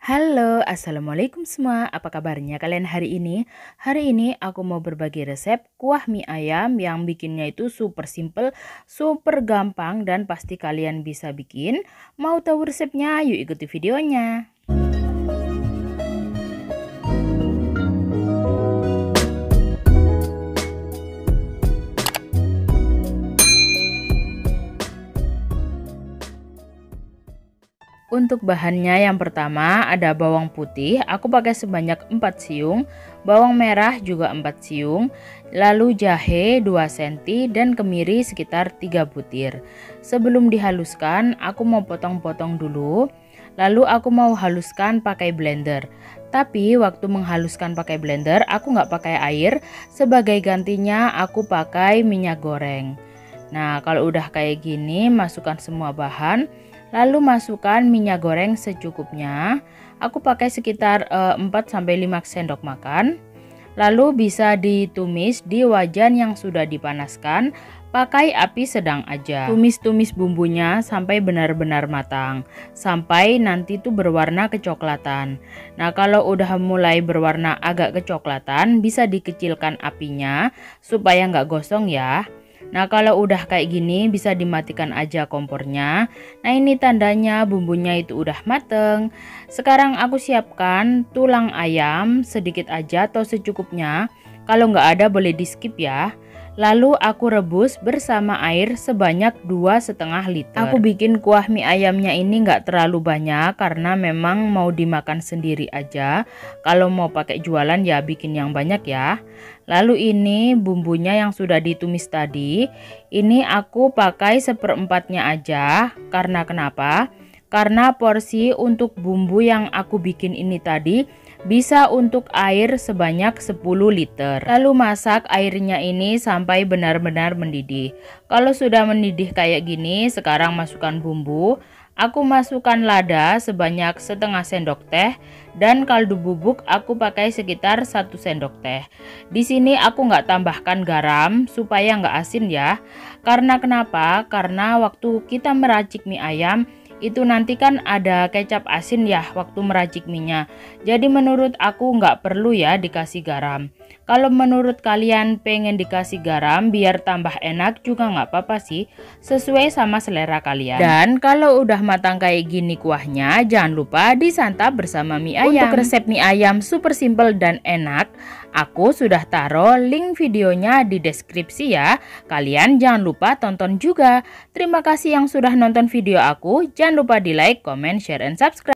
Halo, assalamualaikum semua. Apa kabarnya kalian hari ini? Hari ini aku mau berbagi resep kuah mie ayam yang bikinnya itu super simple, super gampang, dan pasti kalian bisa bikin. Mau tahu resepnya? Yuk ikuti videonya. Untuk bahannya yang pertama ada bawang putih, aku pakai sebanyak 4 siung, bawang merah juga 4 siung, lalu jahe 2 cm dan kemiri sekitar 3 butir. Sebelum dihaluskan, aku mau potong-potong dulu, lalu aku mau haluskan pakai blender. Tapi waktu menghaluskan pakai blender, aku nggak pakai air, sebagai gantinya aku pakai minyak goreng. Nah, kalau udah kayak gini, masukkan semua bahan. Lalu masukkan minyak goreng secukupnya. Aku pakai sekitar 4-5 sendok makan. Lalu bisa ditumis di wajan yang sudah dipanaskan. Pakai api sedang aja. Tumis-tumis bumbunya sampai benar-benar matang. Sampai nanti tuh berwarna kecoklatan. Nah, kalau udah mulai berwarna agak kecoklatan, bisa dikecilkan apinya supaya nggak gosong ya. Nah, kalau udah kayak gini bisa dimatikan aja kompornya. Nah, ini tandanya bumbunya itu udah mateng. Sekarang aku siapkan tulang ayam sedikit aja atau secukupnya. Kalau nggak ada boleh di skip ya. Lalu aku rebus bersama air sebanyak 2,5 liter. Aku bikin kuah mie ayamnya ini nggak terlalu banyak karena memang mau dimakan sendiri aja. Kalau mau pakai jualan ya bikin yang banyak ya. Lalu ini bumbunya yang sudah ditumis tadi. Ini aku pakai seperempatnya aja. Karena kenapa? Karena porsi untuk bumbu yang aku bikin ini tadi bisa untuk air sebanyak 10 liter. Lalu masak airnya ini sampai benar-benar mendidih. Kalau sudah mendidih kayak gini, sekarang masukkan bumbu. Aku masukkan lada sebanyak setengah sendok teh dan kaldu bubuk aku pakai sekitar 1 sendok teh. Di sini aku nggak tambahkan garam supaya nggak asin ya. Karena kenapa? Karena waktu kita meracik mie ayam itu nanti kan ada kecap asin ya waktu meracik minyak. Jadi menurut aku nggak perlu ya dikasih garam. Kalau menurut kalian pengen dikasih garam biar tambah enak juga nggak apa-apa sih. Sesuai sama selera kalian. Dan kalau udah matang kayak gini kuahnya, jangan lupa disantap bersama mie ayam. Untuk resep mie ayam super simple dan enak, aku sudah taruh link videonya di deskripsi ya. Kalian jangan lupa tonton juga. Terima kasih yang sudah nonton video aku. Jangan lupa di like, comment, share, and subscribe.